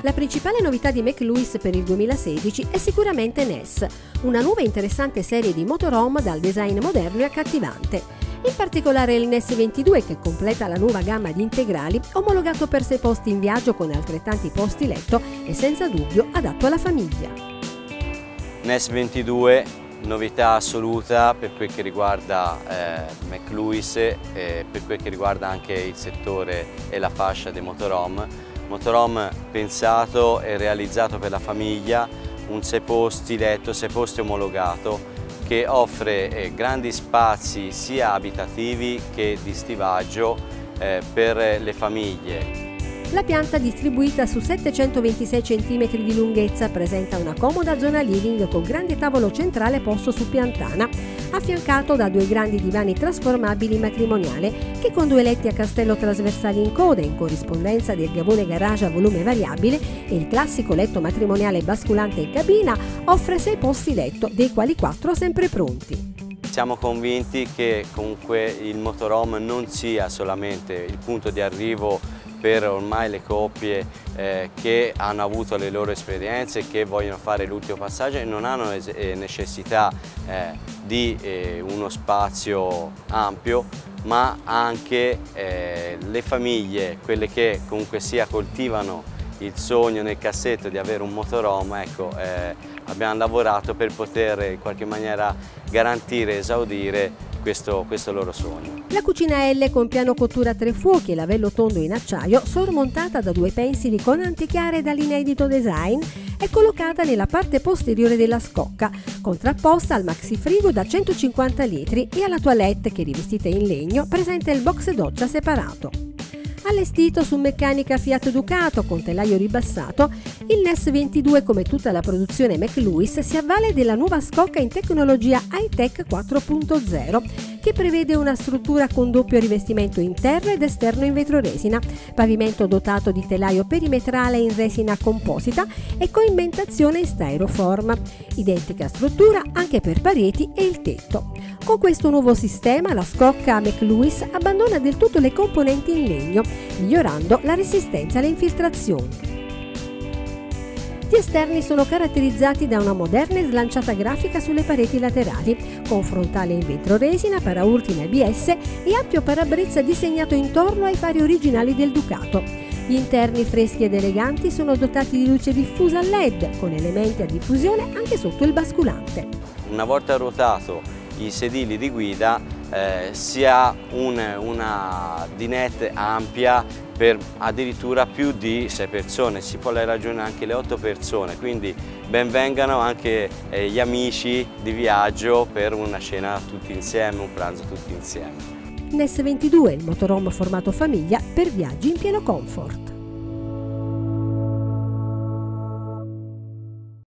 La principale novità di McLuis per il 2016 è sicuramente NES, una nuova e interessante serie di motorhome dal design moderno e accattivante. In particolare il NES 22 che completa la nuova gamma di integrali, omologato per 6 posti in viaggio con altrettanti posti letto e senza dubbio adatto alla famiglia. NES 22, novità assoluta per quel che riguarda McLuis e per quel che riguarda anche il settore e la fascia dei motorhome. Motorhome pensato e realizzato per la famiglia, un 6 posti letto, 6 posti omologato, che offre grandi spazi sia abitativi che di stivaggio per le famiglie. La pianta, distribuita su 726 cm di lunghezza, presenta una comoda zona living con grande tavolo centrale posto su piantana, affiancato da 2 grandi divani trasformabili matrimoniale che, con 2 letti a castello trasversali in coda in corrispondenza del gavone garage a volume variabile e il classico letto matrimoniale basculante in cabina, offre 6 posti letto, dei quali 4 sempre pronti. Siamo convinti che comunque il motorhome non sia solamente il punto di arrivo per ormai le coppie che hanno avuto le loro esperienze e che vogliono fare l'ultimo passaggio e non hanno necessità di uno spazio ampio, ma anche le famiglie, quelle che comunque sia coltivano il sogno nel cassetto di avere un motorhome. Ecco, abbiamo lavorato per poter in qualche maniera garantire e esaudire questo loro sogno. La cucina L con piano cottura a 3 fuochi e lavello tondo in acciaio, sormontata da 2 pensili con antichiare dall'inedito design, è collocata nella parte posteriore della scocca, contrapposta al maxi frigo da 150 litri e alla toilette che, rivestita in legno, presenta il box doccia separato. Allestito su meccanica Fiat Ducato con telaio ribassato, il NES 22, come tutta la produzione McLuis, si avvale della nuova scocca in tecnologia Hi-Tech 4.0 che prevede una struttura con doppio rivestimento interno ed esterno in vetroresina, pavimento dotato di telaio perimetrale in resina composita e coimentazione in styrofoam. Identica struttura anche per pareti e il tetto. Con questo nuovo sistema la scocca McLuis abbandona del tutto le componenti in legno, migliorando la resistenza alle infiltrazioni. Gli esterni sono caratterizzati da una moderna e slanciata grafica sulle pareti laterali, con frontale in vetroresina, paraurti in ABS e ampio parabrezza disegnato intorno ai fari originali del Ducato. Gli interni freschi ed eleganti sono dotati di luce diffusa a LED, con elementi a diffusione anche sotto il basculante. Una volta ruotato i sedili di guida si ha una dinette ampia per addirittura più di 6 persone, si può raggiungere anche le 8 persone, quindi ben vengano anche gli amici di viaggio per una cena tutti insieme, un pranzo tutti insieme. NES 22, il motorhome formato famiglia per viaggi in pieno comfort.